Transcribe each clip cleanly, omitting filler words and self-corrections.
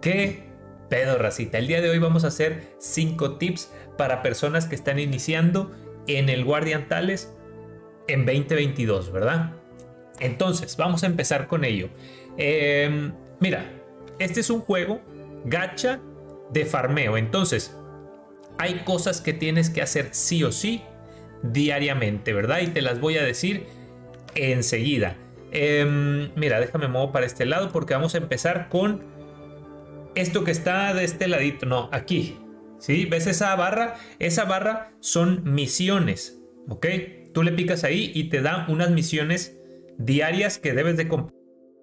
¿Qué pedo, racita? El día de hoy vamos a hacer 5 tips para personas que están iniciando en el Guardian Tales en 2022, ¿verdad? Entonces, vamos a empezar con ello. Mira, este es un juego gacha de farmeo. Entonces, hay cosas que tienes que hacer sí o sí diariamente, ¿verdad? Y te las voy a decir enseguida. Mira, déjame mover para este lado porque vamos a empezar con esto que está de este ladito. No, aquí. ¿Sí? ¿Ves esa barra? Esa barra son misiones, ¿ok? Tú le picas ahí y te da unas misiones diarias que debes de completar.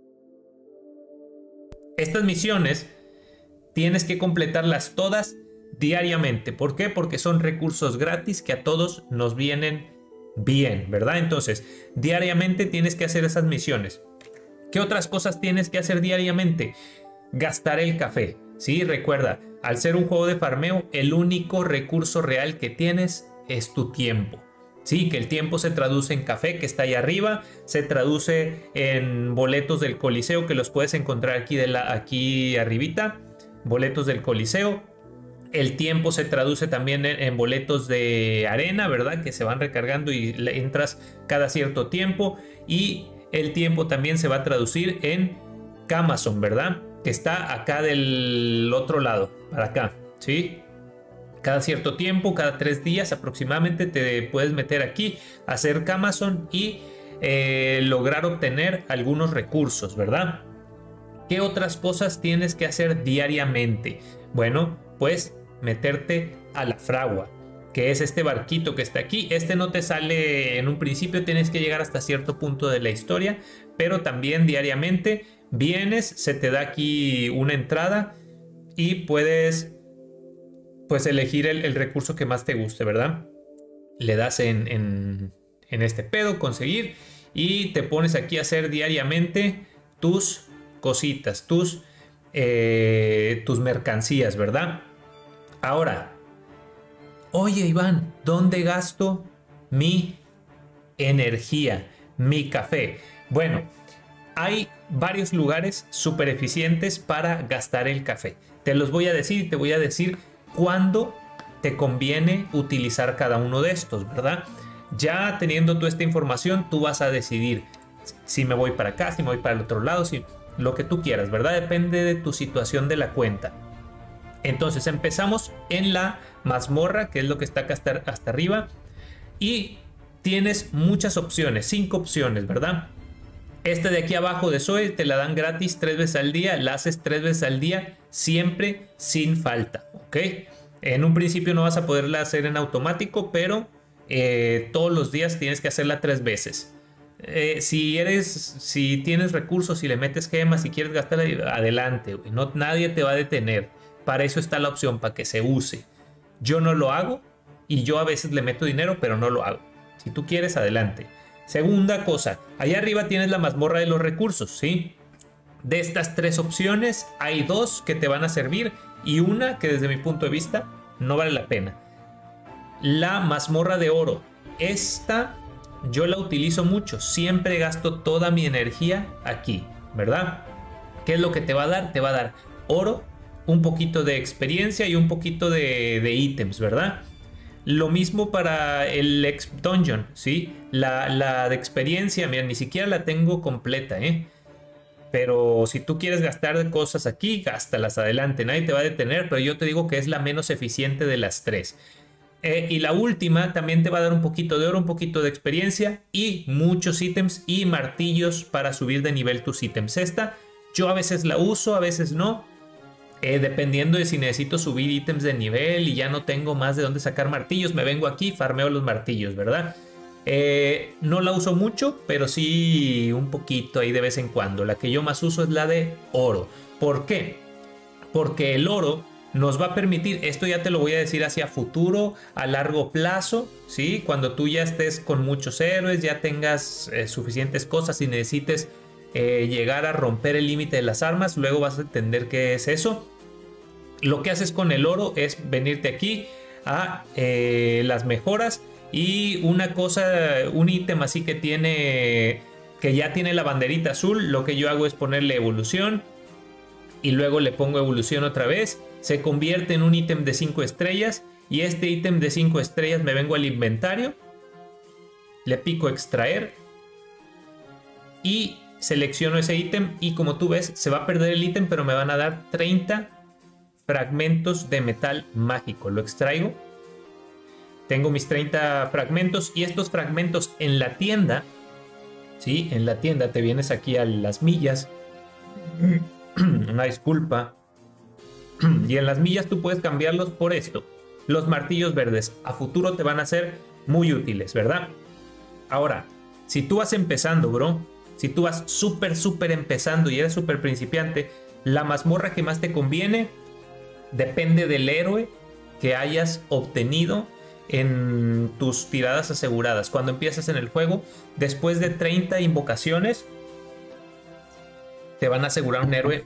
Estas misiones tienes que completarlas todas diariamente. ¿Por qué? Porque son recursos gratis que a todos nos vienen bien, ¿verdad? Entonces, diariamente tienes que hacer esas misiones. ¿Qué otras cosas tienes que hacer diariamente? Gastar el café, ¿sí? Recuerda, al ser un juego de farmeo, el único recurso real que tienes es tu tiempo. Sí, que el tiempo se traduce en café, que está ahí arriba, se traduce en boletos del Coliseo, que los puedes encontrar aquí arribita, boletos del Coliseo. El tiempo se traduce también en boletos de arena, ¿verdad? Que se van recargando y entras cada cierto tiempo. Y el tiempo también se va a traducir en Amazon, ¿verdad? Que está acá del otro lado, para acá, ¿sí? Cada cierto tiempo, cada 3 días aproximadamente te puedes meter aquí, hacer Amazon y lograr obtener algunos recursos, ¿verdad? ¿Qué otras cosas tienes que hacer diariamente? Bueno, pues meterte a la fragua, que es este barquito que está aquí. Este no te sale en un principio, tienes que llegar hasta cierto punto de la historia, pero también diariamente vienes, se te da aquí una entrada y puedes pues elegir el recurso que más te guste, ¿verdad? Le das en este pedo, conseguir, y te pones aquí a hacer diariamente tus cositas, tus mercancías, ¿verdad? Ahora, oye Iván, ¿dónde gasto mi energía, mi café? Bueno, hay varios lugares súper eficientes para gastar el café. Te los voy a decir y te voy a decir cuándo te conviene utilizar cada uno de estos, ¿verdad? Ya teniendo toda esta información, tú vas a decidir si me voy para acá, si me voy para el otro lado, si lo que tú quieras, ¿verdad? Depende de tu situación de la cuenta. Entonces empezamos en la mazmorra, que es lo que está acá hasta arriba, y tienes muchas opciones, 5 opciones, ¿verdad? Este de aquí abajo de Zoe te la dan gratis 3 veces al día, la haces 3 veces al día, siempre sin falta, ¿ok? En un principio no vas a poderla hacer en automático, pero todos los días tienes que hacerla 3 veces. Si tienes recursos, si le metes gemas, si quieres gastar, adelante, güey. No, nadie te va a detener. Para eso está la opción, para que se use. Yo no lo hago y yo a veces le meto dinero, pero no lo hago. Si tú quieres, adelante. Segunda cosa, allá arriba tienes la mazmorra de los recursos, ¿sí? De estas 3 opciones, hay 2 que te van a servir y una que desde mi punto de vista no vale la pena. La mazmorra de oro. Esta yo la utilizo mucho, siempre gasto toda mi energía aquí, ¿verdad? ¿Qué es lo que te va a dar? Te va a dar oro, un poquito de experiencia y un poquito de ítems, ¿verdad? Lo mismo para el Exp Dungeon, ¿sí? La de experiencia, mira, ni siquiera la tengo completa, ¿eh? Pero si tú quieres gastar cosas aquí, gástalas, adelante, nadie te va a detener, pero yo te digo que es la menos eficiente de las 3. Y la última también te va a dar un poquito de oro, un poquito de experiencia y muchos ítems y martillos para subir de nivel tus ítems. Esta yo a veces la uso, a veces no. Dependiendo de si necesito subir ítems de nivel y ya no tengo más de dónde sacar martillos, me vengo aquí y farmeo los martillos, ¿verdad? No la uso mucho, pero sí un poquito ahí de vez en cuando. La que yo más uso es la de oro. ¿Por qué? Porque el oro nos va a permitir, esto ya te lo voy a decir hacia futuro, a largo plazo, ¿sí? Cuando tú ya estés con muchos héroes, ya tengas suficientes cosas y necesites llegar a romper el límite de las armas, luego vas a entender qué es eso. Lo que haces con el oro es venirte aquí a las mejoras y una cosa, un ítem así que ya tiene la banderita azul, lo que yo hago es ponerle evolución y luego le pongo evolución otra vez, se convierte en un ítem de 5 estrellas y este ítem de 5 estrellas me vengo al inventario, le pico extraer y selecciono ese ítem y como tú ves se va a perder el ítem, pero me van a dar 30 fragmentos de metal mágico. Lo extraigo, tengo mis 30 fragmentos y estos fragmentos en la tienda, ¿sí? En la tienda te vienes aquí a las millas, una disculpa, y en las millas tú puedes cambiarlos por esto. Los martillos verdes a futuro te van a ser muy útiles, ¿verdad? Ahora, si tú vas empezando, bro, si tú vas súper empezando y eres súper principiante, la mazmorra que más te conviene depende del héroe que hayas obtenido en tus tiradas aseguradas. Cuando empiezas en el juego, después de 30 invocaciones, te van a asegurar un héroe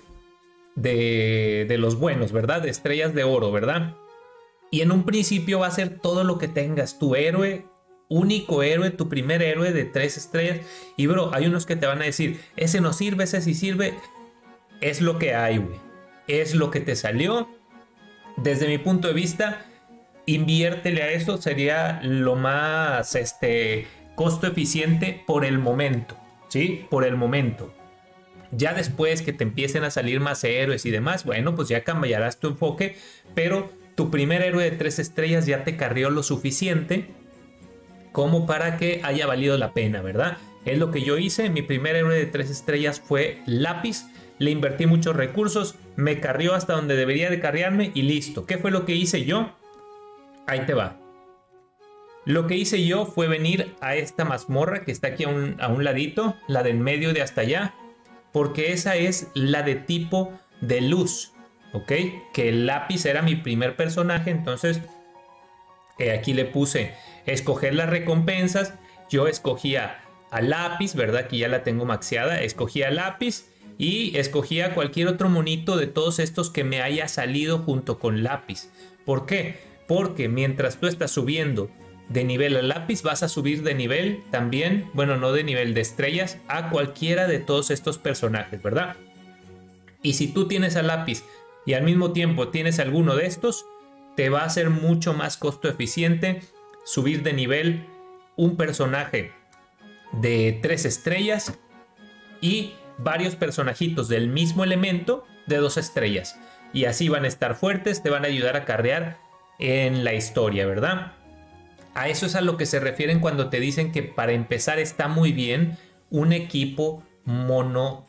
de los buenos, ¿verdad? De estrellas de oro, ¿verdad? Y en un principio va a ser todo lo que tengas, tu héroe, único héroe, tu primer héroe de 3 estrellas. Y bro, hay unos que te van a decir, ese no sirve, ese sí sirve. Es lo que hay, güey. Es lo que te salió. Desde mi punto de vista, inviértele a eso, sería lo más costo eficiente por el momento, ¿sí? Por el momento. Ya después que te empiecen a salir más héroes y demás, bueno, pues ya cambiarás tu enfoque, pero tu primer héroe de 3 estrellas ya te carrió lo suficiente como para que haya valido la pena, ¿verdad? Es lo que yo hice. Mi primer héroe de 3 estrellas fue Lápiz. Le invertí muchos recursos, me carrió hasta donde debería de carriarme y listo. ¿Qué fue lo que hice yo? Ahí te va. Lo que hice yo fue venir a esta mazmorra que está aquí a un ladito, la de en medio de hasta allá, porque esa es la de tipo de luz, ¿ok? Que el Lápiz era mi primer personaje, entonces aquí le puse escoger las recompensas. Yo escogía a Lápiz, ¿verdad? Que ya la tengo maxeada. Escogía a Lápiz y escogía cualquier otro monito de todos estos que me haya salido junto con Lápiz. ¿Por qué? Porque mientras tú estás subiendo de nivel a Lápiz, vas a subir de nivel también, bueno, no de nivel, de estrellas, a cualquiera de todos estos personajes, ¿verdad? Y si tú tienes a Lápiz y al mismo tiempo tienes alguno de estos, te va a ser mucho más costo eficiente subir de nivel un personaje de 3 estrellas y varios personajitos del mismo elemento de 2 estrellas. Y así van a estar fuertes, te van a ayudar a carrear en la historia, ¿verdad? A eso es a lo que se refieren cuando te dicen que para empezar está muy bien un equipo mono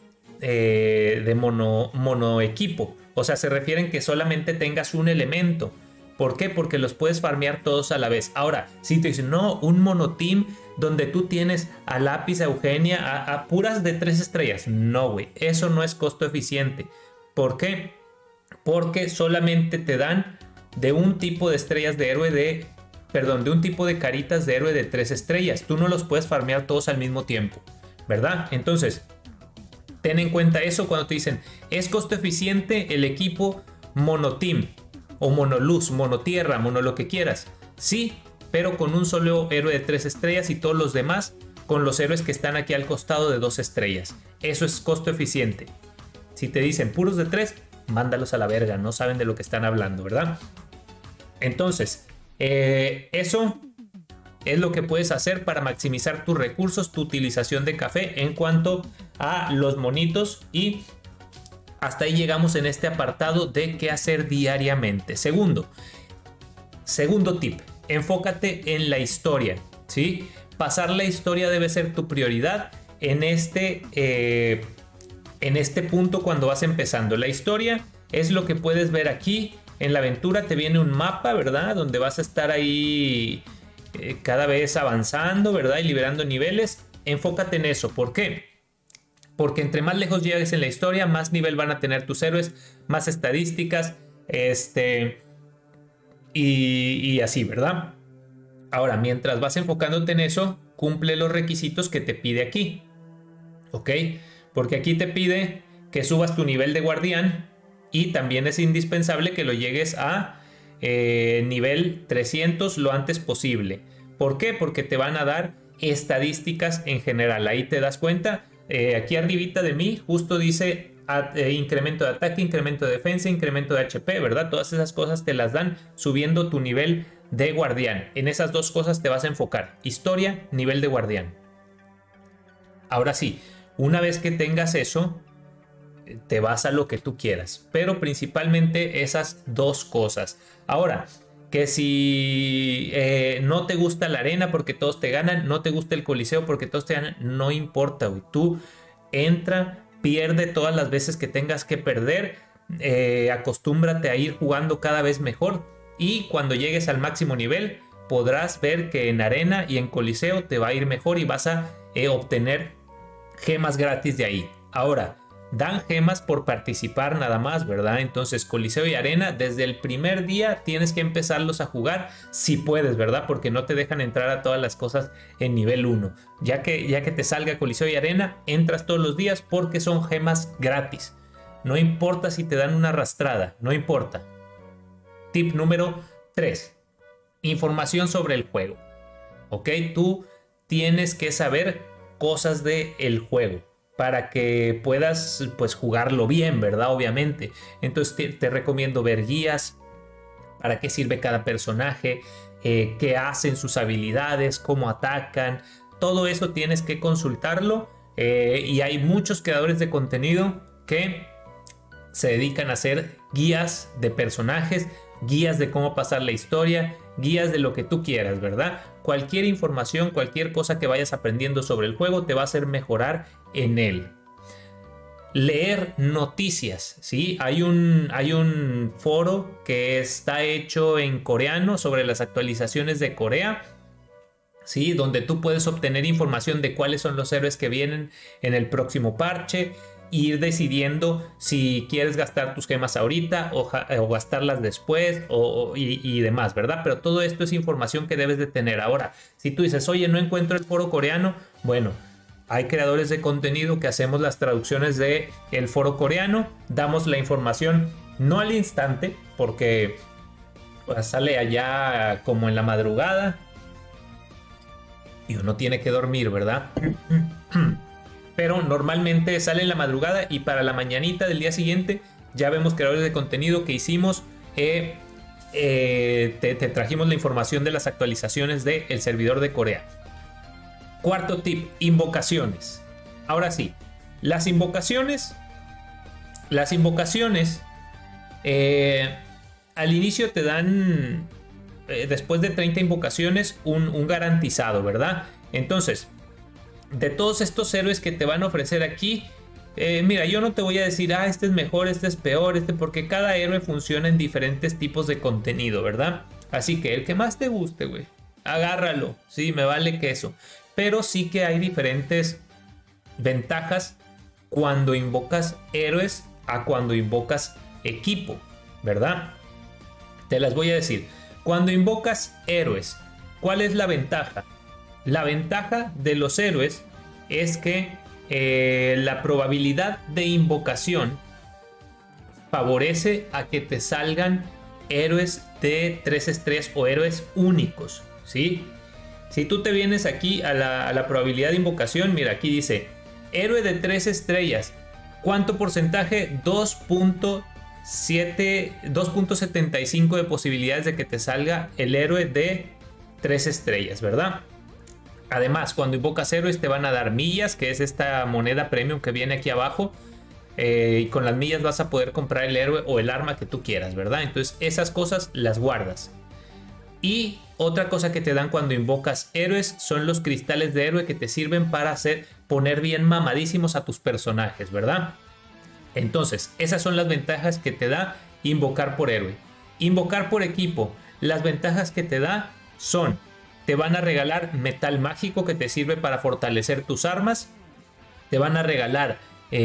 equipo. O sea, se refieren que solamente tengas un elemento. ¿Por qué? Porque los puedes farmear todos a la vez. Ahora, si te dicen, no, un monoteam donde tú tienes a Lápiz, a Eugenia, a puras de 3 estrellas. No, güey, eso no es costo eficiente. ¿Por qué? Porque solamente te dan de un tipo de estrellas de héroe de un tipo de caritas de héroe de 3 estrellas. Tú no los puedes farmear todos al mismo tiempo, ¿verdad? Entonces, ten en cuenta eso cuando te dicen, ¿es costo eficiente el equipo monoteam? O monoluz, monotierra, mono lo que quieras. Sí, pero con un solo héroe de 3 estrellas y todos los demás con los héroes que están aquí al costado de 2 estrellas. Eso es costo eficiente. Si te dicen puros de 3, mándalos a la verga, no saben de lo que están hablando, ¿verdad? Entonces, eso es lo que puedes hacer para maximizar tus recursos, tu utilización de café en cuanto a los monitos, y hasta ahí llegamos en este apartado de qué hacer diariamente. Segundo tip, enfócate en la historia, ¿sí? Pasar la historia debe ser tu prioridad en este punto cuando vas empezando. La historia es lo que puedes ver aquí. En la aventura te viene un mapa, ¿verdad? Donde vas a estar ahí cada vez avanzando, ¿verdad? Y liberando niveles. Enfócate en eso. ¿Por qué? Porque entre más lejos llegues en la historia, más nivel van a tener tus héroes, más estadísticas, y así, ¿verdad? Ahora, mientras vas enfocándote en eso, cumple los requisitos que te pide aquí, ¿ok? Porque aquí te pide que subas tu nivel de guardián y también es indispensable que lo llegues a nivel 300 lo antes posible. ¿Por qué? Porque te van a dar estadísticas en general. Ahí te das cuenta. Aquí arribita de mí justo dice incremento de ataque, incremento de defensa, incremento de HP, ¿verdad? Todas esas cosas te las dan subiendo tu nivel de guardián. En esas dos cosas te vas a enfocar: historia, nivel de guardián. Ahora sí, una vez que tengas eso, te vas a lo que tú quieras, pero principalmente esas dos cosas. Ahora, que si no te gusta la arena porque todos te ganan, no te gusta el coliseo porque todos te ganan, no importa, güey. Tú entra, pierde todas las veces que tengas que perder, acostúmbrate a ir jugando cada vez mejor, y cuando llegues al máximo nivel podrás ver que en arena y en coliseo te va a ir mejor y vas a obtener gemas gratis de ahí. Ahora, dan gemas por participar nada más, ¿verdad? Entonces, coliseo y arena, desde el primer día tienes que empezarlos a jugar si puedes, ¿verdad? Porque no te dejan entrar a todas las cosas en nivel 1. Ya que te salga coliseo y arena, entras todos los días porque son gemas gratis. No importa si te dan una arrastrada, no importa. Tip número 3. Información sobre el juego. ¿Ok? Tú tienes que saber cosas del juego para que puedas, pues, jugarlo bien, ¿verdad? Obviamente. Entonces te recomiendo ver guías, para qué sirve cada personaje, qué hacen sus habilidades, cómo atacan. Todo eso tienes que consultarlo, y hay muchos creadores de contenido que se dedican a hacer guías de personajes, guías de cómo pasar la historia, guías de lo que tú quieras, ¿verdad? Cualquier información, cualquier cosa que vayas aprendiendo sobre el juego te va a hacer mejorar en él. Leer noticias, ¿sí? Hay un foro que está hecho en coreano sobre las actualizaciones de Corea, ¿sí? Donde tú puedes obtener información de cuáles son los héroes que vienen en el próximo parche, ir decidiendo si quieres gastar tus gemas ahorita o gastarlas después y demás, ¿verdad? Pero todo esto es información que debes de tener. Ahora, si tú dices, oye, no encuentro el foro coreano, bueno, hay creadores de contenido que hacemos las traducciones del foro coreano, damos la información no al instante, porque pues, sale allá como en la madrugada y uno tiene que dormir, ¿verdad? Pero normalmente sale en la madrugada y para la mañanita del día siguiente ya vemos creadores de contenido que hicimos, te trajimos la información de las actualizaciones del servidor de Corea. Cuarto tip, invocaciones. Ahora sí, las invocaciones al inicio te dan, después de 30 invocaciones, un garantizado, ¿verdad? Entonces, de todos estos héroes que te van a ofrecer aquí, mira, yo no te voy a decir, este es mejor, este es peor, porque cada héroe funciona en diferentes tipos de contenido, ¿verdad? Así que el que más te guste, güey, agárralo, sí, me vale queso. Pero sí que hay diferentes ventajas cuando invocas héroes a cuando invocas equipo, ¿verdad? Te las voy a decir. Cuando invocas héroes, ¿cuál es la ventaja? La ventaja de los héroes es que la probabilidad de invocación favorece a que te salgan héroes de 3 estrellas o héroes únicos, ¿sí? Si tú te vienes aquí a la probabilidad de invocación, mira, aquí dice héroe de 3 estrellas. ¿Cuánto porcentaje? 2.75 de posibilidades de que te salga el héroe de 3 estrellas, ¿verdad? Además, cuando invocas héroes te van a dar millas, que es esta moneda premium que viene aquí abajo. Y con las millas vas a poder comprar el héroe o el arma que tú quieras, ¿verdad? Entonces esas cosas las guardas. Y otra cosa que te dan cuando invocas héroes son los cristales de héroe que te sirven para poner bien mamadísimos a tus personajes, ¿verdad? Entonces, esas son las ventajas que te da invocar por héroe. Invocar por equipo, las ventajas que te da son: te van a regalar metal mágico que te sirve para fortalecer tus armas, te van a regalar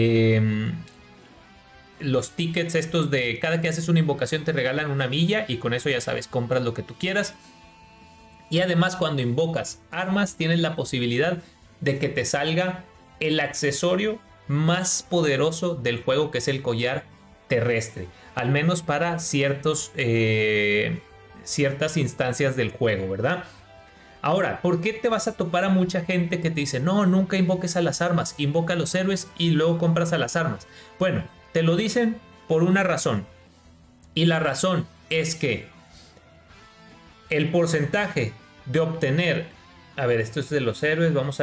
los tickets estos de cada que haces una invocación te regalan una milla y con eso ya sabes, compras lo que tú quieras. Y además cuando invocas armas tienes la posibilidad de que te salga el accesorio más poderoso del juego, que es el collar terrestre, al menos para ciertas instancias del juego, ¿verdad? Ahora, ¿por qué te vas a topar a mucha gente que te dice, no, nunca invoques a las armas, invoca a los héroes y luego compras a las armas? Bueno, te lo dicen por una razón. Y la razón es que el porcentaje de obtener... A ver, esto es de los héroes, vamos a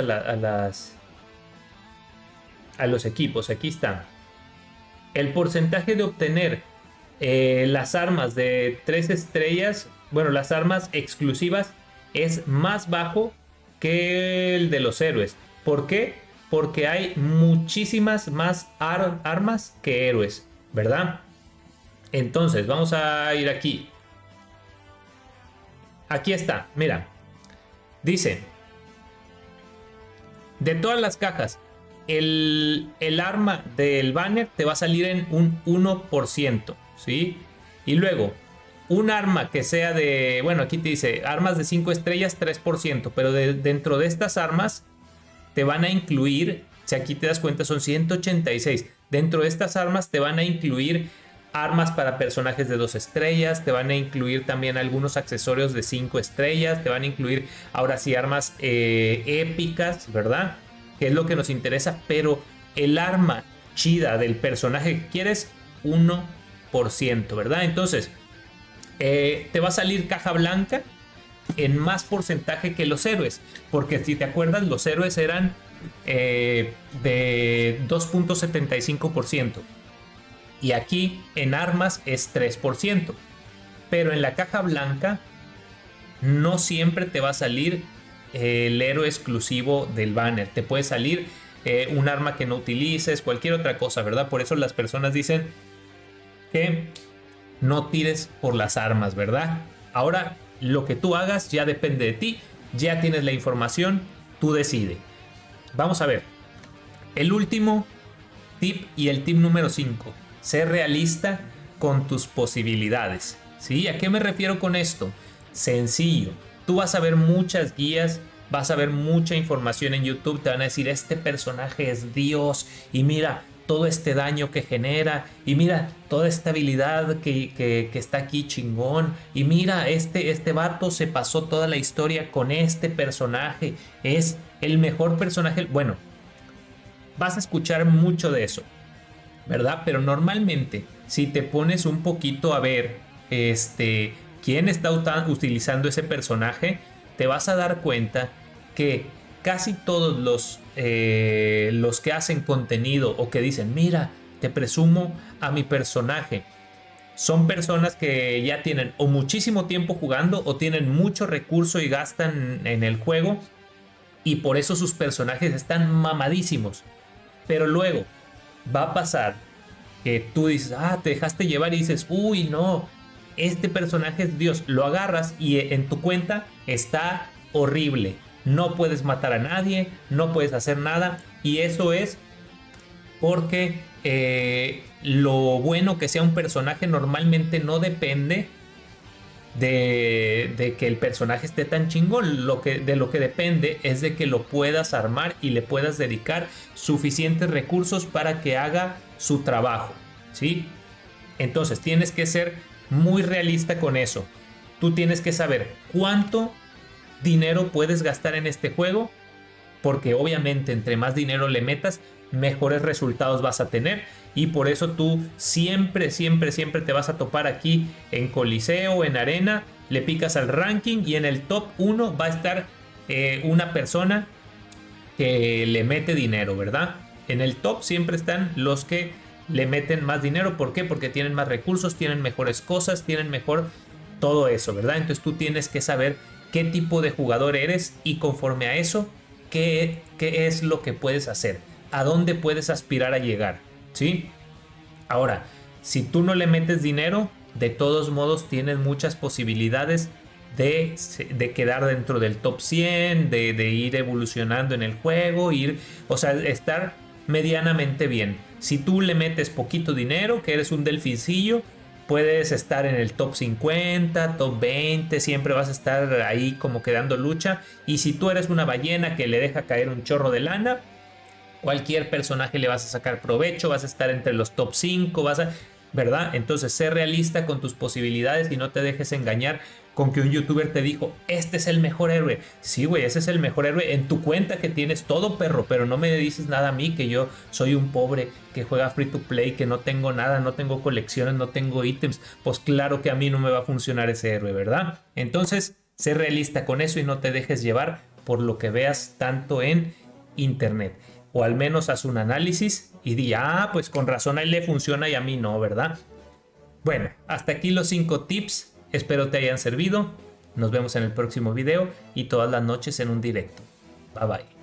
los equipos, aquí está. El porcentaje de obtener las armas de 3 estrellas, bueno, las armas exclusivas, es más bajo que el de los héroes. ¿Por qué? Porque hay muchísimas más armas que héroes, ¿verdad? Entonces, vamos a ir aquí. Aquí está, mira. Dice, de todas las cajas, el arma del banner te va a salir en un 1%, ¿sí? Y luego, un arma que sea de, bueno, aquí te dice, armas de 5 estrellas, 3%, pero dentro de estas armas te van a incluir, si aquí te das cuenta, son 186. Dentro de estas armas te van a incluir armas para personajes de 2 estrellas, te van a incluir también algunos accesorios de 5 estrellas, te van a incluir ahora sí armas épicas, ¿verdad? Que es lo que nos interesa, pero el arma chida del personaje que quieres, 1%, ¿verdad? Entonces, te va a salir caja blanca en más porcentaje que los héroes, porque si te acuerdas, los héroes eran de 2.75%. Y aquí en armas es 3%. Pero en la caja blanca no siempre te va a salir el héroe exclusivo del banner. Te puede salir un arma que no utilices, cualquier otra cosa, ¿verdad? Por eso las personas dicen que no tires por las armas, ¿verdad? Ahora, lo que tú hagas ya depende de ti. Ya tienes la información, tú decide. Vamos a ver. El último tip y el tip número 5. Sé realista con tus posibilidades, ¿sí? ¿A qué me refiero con esto? Sencillo. Tú vas a ver muchas guías, vas a ver mucha información en YouTube. Te van a decir, este personaje es Dios. Y mira todo este daño que genera. Y mira toda esta habilidad que está aquí chingón. Y mira, este vato se pasó toda la historia con este personaje. Es el mejor personaje. Bueno, vas a escuchar mucho de eso, ¿verdad? Pero normalmente, si te pones un poquito a ver quién está utilizando ese personaje, te vas a dar cuenta que casi todos los que hacen contenido o que dicen, mira, te presumo a mi personaje, son personas que ya tienen o muchísimo tiempo jugando o tienen mucho recurso y gastan en el juego, y por eso sus personajes están mamadísimos. Pero luego va a pasar que tú dices, te dejaste llevar y dices, uy, no, este personaje es Dios. Lo agarras y en tu cuenta está horrible. No puedes matar a nadie, no puedes hacer nada. Y eso es porque lo bueno que sea un personaje normalmente no depende de que el personaje esté tan chingón. De lo que depende es de que lo puedas armar y le puedas dedicar suficientes recursos para que haga su trabajo, ¿sí? Entonces tienes que ser muy realista con eso. Tú tienes que saber cuánto dinero puedes gastar en este juego, porque obviamente entre más dinero le metas, mejores resultados vas a tener. Y por eso tú siempre te vas a topar aquí en Coliseo, en Arena, le picas al ranking y en el top 1 va a estar una persona que le mete dinero, ¿verdad? En el top siempre están los que le meten más dinero. ¿Por qué? Porque tienen más recursos, tienen mejores cosas, tienen mejor todo eso, ¿verdad? Entonces tú tienes que saber qué tipo de jugador eres y conforme a eso, qué es lo que puedes hacer, a dónde puedes aspirar a llegar, ¿sí? Ahora, si tú no le metes dinero, de todos modos tienes muchas posibilidades de quedar dentro del top 100, de ir evolucionando en el juego, o sea, estar medianamente bien. Si tú le metes poquito dinero, que eres un delfincillo, puedes estar en el top 50, top 20, siempre vas a estar ahí como quedando lucha. Y si tú eres una ballena que le deja caer un chorro de lana, cualquier personaje le vas a sacar provecho, vas a estar entre los top 5, ¿verdad? Entonces, sé realista con tus posibilidades y no te dejes engañar con que un youtuber te dijo, este es el mejor héroe. Sí, güey, ese es el mejor héroe en tu cuenta que tienes todo, perro, pero no me dices nada a mí, que yo soy un pobre que juega free to play, que no tengo nada, no tengo colecciones, no tengo ítems. Pues claro que a mí no me va a funcionar ese héroe, ¿verdad? Entonces, sé realista con eso y no te dejes llevar por lo que veas tanto en internet. O al menos haz un análisis y di, pues con razón a él le funciona y a mí no, ¿verdad? Bueno, hasta aquí los 5 tips. Espero te hayan servido. Nos vemos en el próximo video y todas las noches en un directo. Bye bye.